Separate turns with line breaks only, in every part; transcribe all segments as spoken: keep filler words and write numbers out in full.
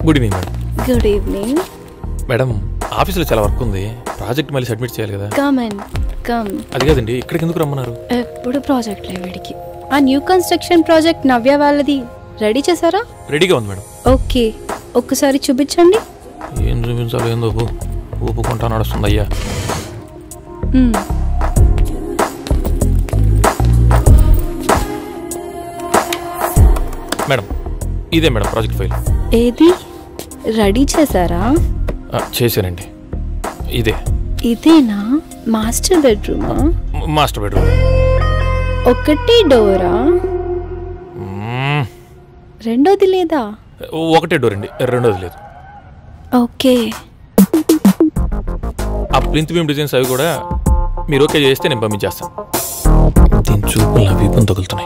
Good evening madam.
Good evening
madam ఆఫీస్లో చాలా work ఉంది, ప్రాజెక్ట్ మళ్ళీ సబ్మిట్ చేయాలి కదా.
Come and come.
అది కాదండి, ఇక్కడికి ఎందుకు రమ్మన్నారు?
ఎప్పుడు ప్రాజెక్ట్లే వీడికి. ఆ న్యూ కన్స్ట్రక్షన్ ప్రాజెక్ట్ నవ్య వాళ్ళది రెడీ చేశారా?
రెడీగా ఉంది మేడం.
ఓకే, ఒక్కసారి చూపించండి.
ఏం చూపించాలి, ఏందో ఊపుకుంటా నడుస్తుంది అయ్యా. మేడం ఇదే మేడం ప్రాజెక్ట్ ఫైల్.
ఏది రెడీ చేశారా?
చేశానండి. ఇదే.
ఇదేనా మాస్టర్ బెడ్రూమా?
Master bedroom.
ఒకటి డోరా? రెండోది లేదా?
ఒకటే డోర్ అండి, రెండోది లేదు.
ఓకే.
ఆ ప్లింత్ బీమ్ డిజైన్స్ అవి కూడా మీరు ఓకే చేస్తే నేను పంపించేస్తాను. దీని చూపులు నా వీపుని తగులుతున్నాయి.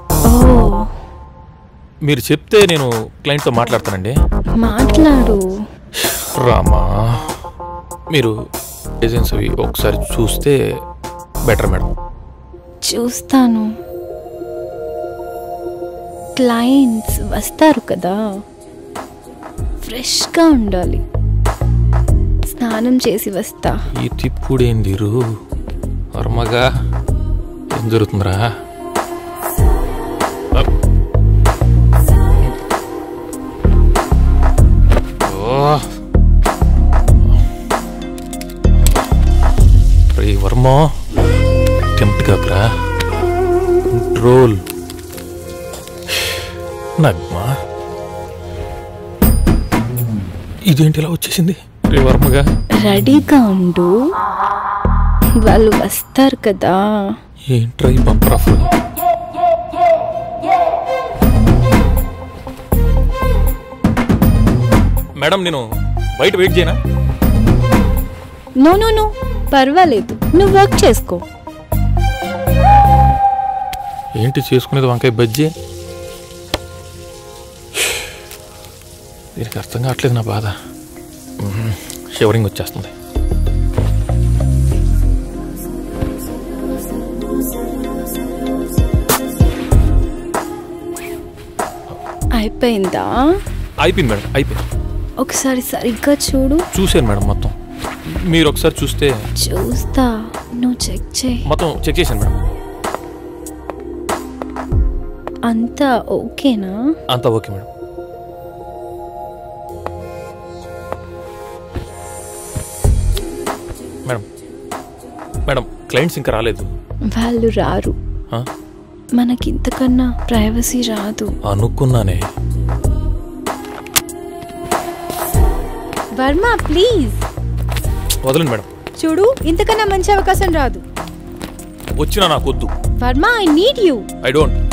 మీరు చెప్తే నేను క్లయింట్తో మాట్లాడతానండి.
మాట్లాడు.
రామా, మీరు డిజైన్స్ అవి ఒకసారి చూస్తే బెటర్ మేడం.
చూస్తాను. క్లయింట్స్ వస్తారు కదా, ఫ్రెష్గా ఉండాలి. స్నానం చేసి వస్తా.
ఈ తిప్పుడేందిరు వర్మగా, ఏం జరుగుతుందిరా? రే వర్మ, టెంప్ట్ కాకరా, కంట్రోల్. నగ్మా, ఇదేంటి ఇలా వచ్చేసింది? రే వర్మగా,
రెడీగా ఉండు, వాళ్ళు వస్తారు కదా.
ఏంట్రా ఈ బంపర్ ఆఫర్? మేడం నేను బయట వెయిట్ చేయనా?
నో నో నో, పర్వాలేదు, నువ్వు వర్క్ చేసుకో.
ఏంటి చేసుకునేది? వంకాయ బజ్జీ. దీనికి అర్థం కావట్లేదు నా బాధ. షవరింగ్ వచ్చేస్తుంది.
అయిపోయిందా?
అయిపోయింది మేడం, అయిపోయింది.
ఒకసారి సరిగ్గా చూడు.
చూసాను మేడం మొత్తం. మీరు ఒకసారి చూస్తే.
చూస్తా, నువ్వు చెక్ చేయి.
మొత్తం చెక్ చేశాను మేడం.
అంతా ఓకేనా?
అంతా okay madam. Madam madam clients ఇంకా రాలేదు.
వాళ్ళు రారు, మనకి ఇంతకన్నా ప్రైవసీ రాదు.
అనుకున్నానే.
వర్మ ప్లీజ్
వదలండి మేడం.
చూడు, ఇంతకన్నా మంచి అవకాశం రాదు.
వచ్చినా నాకు వద్దు.
Varma, I need you.
I don't.